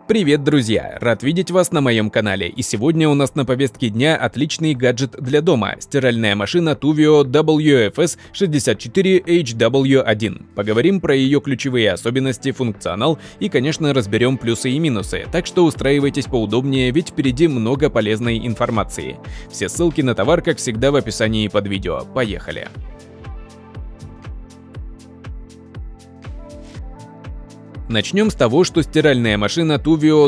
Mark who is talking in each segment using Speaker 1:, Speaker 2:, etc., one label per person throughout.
Speaker 1: Привет, друзья! Рад видеть вас на моем канале. И сегодня у нас на повестке дня отличный гаджет для дома – стиральная машина Tuvio WFS64HW1. Поговорим про ее ключевые особенности, функционал и, конечно, разберем плюсы и минусы. Так что устраивайтесь поудобнее, ведь впереди много полезной информации. Все ссылки на товар, как всегда, в описании под видео. Поехали! Начнем с того, что стиральная машина Tuvio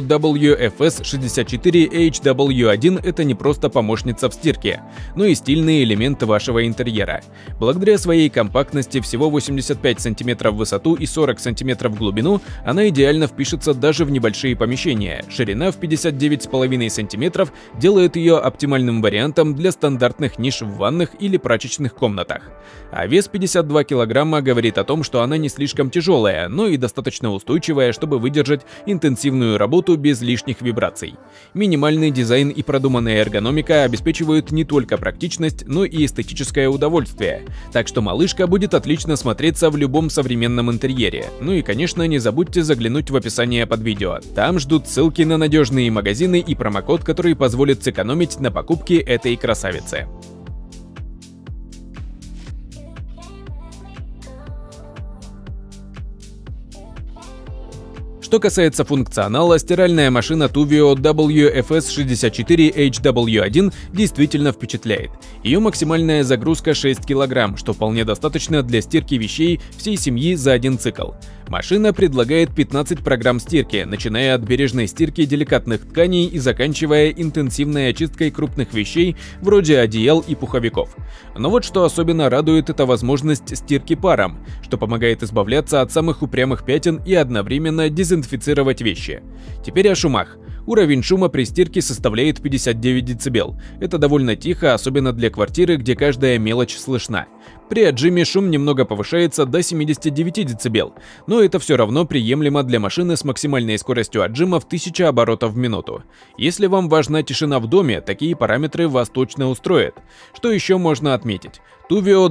Speaker 1: WFS64HW1 – это не просто помощница в стирке, но и стильный элемент вашего интерьера. Благодаря своей компактности всего 85 см в высоту и 40 см в глубину, она идеально впишется даже в небольшие помещения. Ширина в 59,5 см делает ее оптимальным вариантом для стандартных ниш в ванных или прачечных комнатах. А вес 52 кг говорит о том, что она не слишком тяжелая, но и достаточно устойчивая, чтобы выдержать интенсивную работу без лишних вибраций. Минимальный дизайн и продуманная эргономика обеспечивают не только практичность, но и эстетическое удовольствие. Так что малышка будет отлично смотреться в любом современном интерьере. Ну и, конечно, не забудьте заглянуть в описание под видео. Там ждут ссылки на надежные магазины и промокод, который позволит сэкономить на покупке этой красавицы. Что касается функционала, стиральная машина Tuvio WFS64HW1 действительно впечатляет. Ее максимальная загрузка 6 кг, что вполне достаточно для стирки вещей всей семьи за один цикл. Машина предлагает 15 программ стирки, начиная от бережной стирки деликатных тканей и заканчивая интенсивной очисткой крупных вещей вроде одеял и пуховиков. Но вот что особенно радует — это возможность стирки паром, что помогает избавляться от самых упрямых пятен и одновременно дезинфицировать вещи. Теперь о шумах. Уровень шума при стирке составляет 59 дБ. Это довольно тихо, особенно для квартиры, где каждая мелочь слышна. При отжиме шум немного повышается до 79 дБ, но это все равно приемлемо для машины с максимальной скоростью отжима в 1000 оборотов в минуту. Если вам важна тишина в доме, такие параметры вас точно устроят. Что еще можно отметить? Tuvio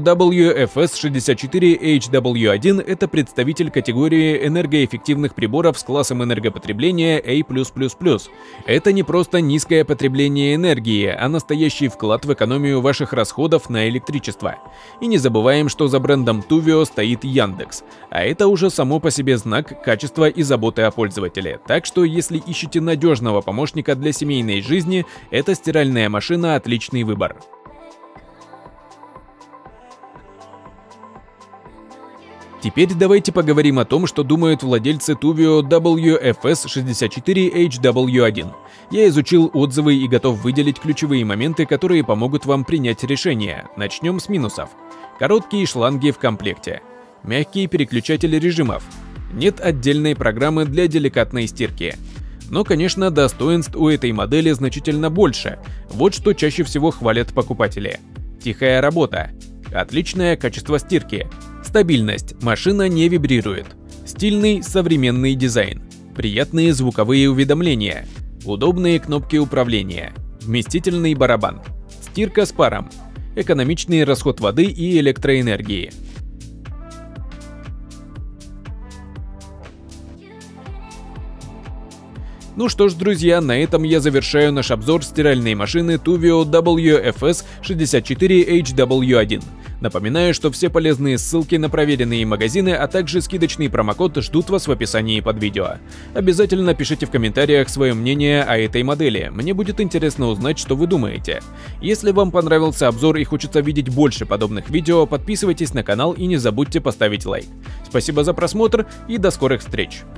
Speaker 1: WFS64HW1 – это представитель категории энергоэффективных приборов с классом энергопотребления A+++. Это не просто низкое потребление энергии, а настоящий вклад в экономию ваших расходов на электричество. И не забываем, что за брендом Tuvio стоит Яндекс, а это уже само по себе знак качества и заботы о пользователе. Так что если ищете надежного помощника для семейной жизни, эта стиральная машина – отличный выбор. Теперь давайте поговорим о том, что думают владельцы Tuvio WFS64HW1. Я изучил отзывы и готов выделить ключевые моменты, которые помогут вам принять решение. Начнем с минусов. Короткие шланги в комплекте. Мягкий переключатель режимов. Нет отдельной программы для деликатной стирки. Но, конечно, достоинств у этой модели значительно больше. Вот что чаще всего хвалят покупатели. Тихая работа. Отличное качество стирки. Стабильность. Машина не вибрирует. Стильный современный дизайн. Приятные звуковые уведомления. Удобные кнопки управления. Вместительный барабан. Стирка с паром. Экономичный расход воды и электроэнергии. Ну что ж, друзья, на этом я завершаю наш обзор стиральной машины Tuvio WFS64HW1. Напоминаю, что все полезные ссылки на проверенные магазины, а также скидочный промокод ждут вас в описании под видео. Обязательно пишите в комментариях свое мнение о этой модели, мне будет интересно узнать, что вы думаете. Если вам понравился обзор и хочется видеть больше подобных видео, подписывайтесь на канал и не забудьте поставить лайк. Спасибо за просмотр и до скорых встреч!